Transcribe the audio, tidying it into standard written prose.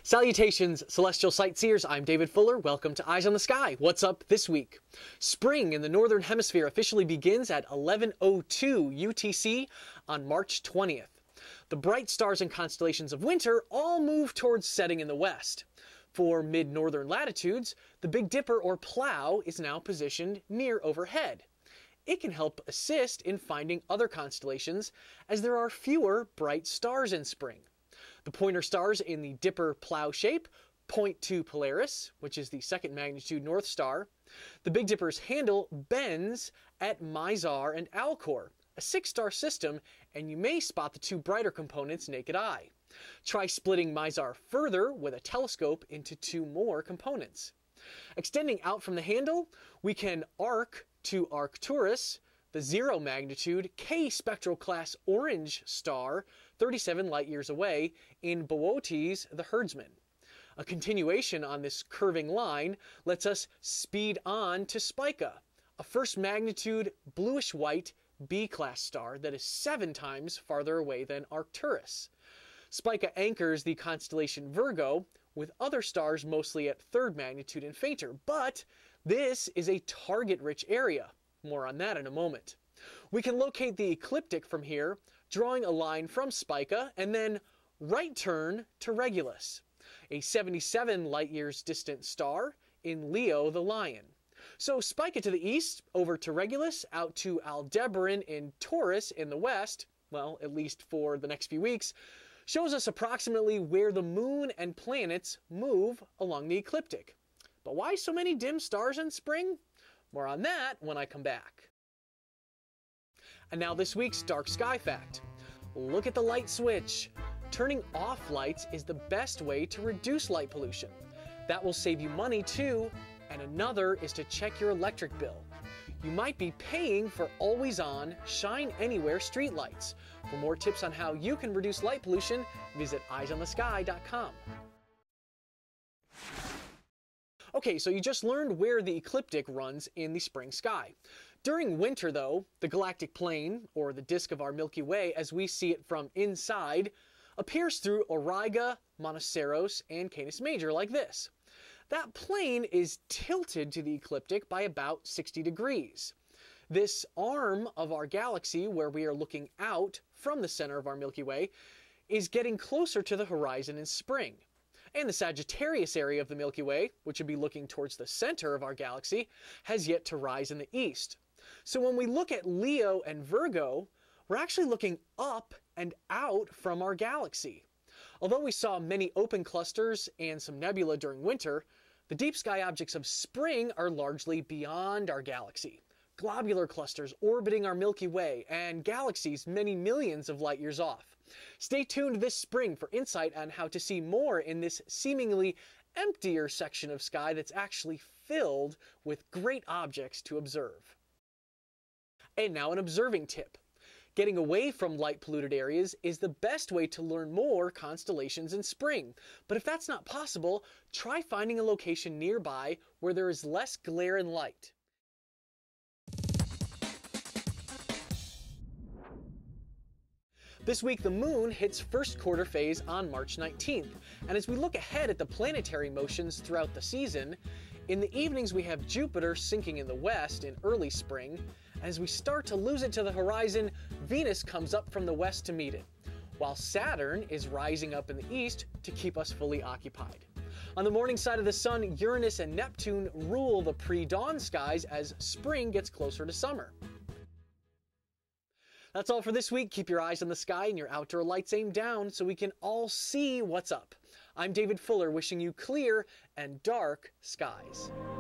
Salutations, celestial sightseers. I'm David Fuller. Welcome to Eyes on the Sky. What's up this week? Spring in the Northern Hemisphere officially begins at 11:02 UTC on March 20th. The bright stars and constellations of winter all move towards setting in the west. For mid-northern latitudes, the Big Dipper or Plough is now positioned near overhead. It can help assist in finding other constellations as there are fewer bright stars in spring. The pointer stars in the Dipper-Plough shape point to Polaris, which is the second magnitude North Star. The Big Dipper's handle bends at Mizar and Alcor, a 6-star system, and you may spot the two brighter components naked eye. Try splitting Mizar further with a telescope into 2 more components. Extending out from the handle, we can arc to Arcturus, the 0 magnitude K spectral class orange star 37 light-years away in Boötes the Herdsman. A continuation on this curving line lets us speed on to Spica, a 1st magnitude bluish-white B-class star that is 7 times farther away than Arcturus. Spica anchors the constellation Virgo, with other stars mostly at 3rd magnitude and fainter, but this is a target-rich area. More on that in a moment. We can locate the ecliptic from here, drawing a line from Spica and then right turn to Regulus, a 77 light-years distant star in Leo the Lion. So Spica to the east, over to Regulus, out to Aldebaran in Taurus in the west, well, at least for the next few weeks, shows us approximately where the moon and planets move along the ecliptic. But why so many dim stars in spring? More on that when I come back. And now this week's dark sky fact. Look at the light switch. Turning off lights is the best way to reduce light pollution. That will save you money too, and another is to check your electric bill. You might be paying for always-on, shine-anywhere streetlights. For more tips on how you can reduce light pollution, visit eyesonthesky.com. Okay, so you just learned where the ecliptic runs in the spring sky. During winter, though, the galactic plane, or the disk of our Milky Way as we see it from inside, appears through Auriga, Monoceros, and Canis Major like this. That plane is tilted to the ecliptic by about 60 degrees. This arm of our galaxy, where we are looking out from the center of our Milky Way, is getting closer to the horizon in spring. And the Sagittarius area of the Milky Way, which would be looking towards the center of our galaxy, has yet to rise in the east. So when we look at Leo and Virgo, we're actually looking up and out from our galaxy. Although we saw many open clusters and some nebula during winter, the deep sky objects of spring are largely beyond our galaxy. Globular clusters orbiting our Milky Way and galaxies many millions of light years off. Stay tuned this spring for insight on how to see more in this seemingly emptier section of sky that's actually filled with great objects to observe. And now an observing tip. Getting away from light-polluted areas is the best way to learn more constellations in spring. But if that's not possible, try finding a location nearby where there is less glare and light. This week, the moon hits 1st quarter phase on March 19th, and as we look ahead at the planetary motions throughout the season, in the evenings we have Jupiter sinking in the west in early spring. As we start to lose it to the horizon, Venus comes up from the west to meet it, while Saturn is rising up in the east to keep us fully occupied. On the morning side of the sun, Uranus and Neptune rule the pre-dawn skies as spring gets closer to summer. That's all for this week. Keep your eyes on the sky and your outdoor lights aimed down so we can all see what's up. I'm David Fuller, wishing you clear and dark skies.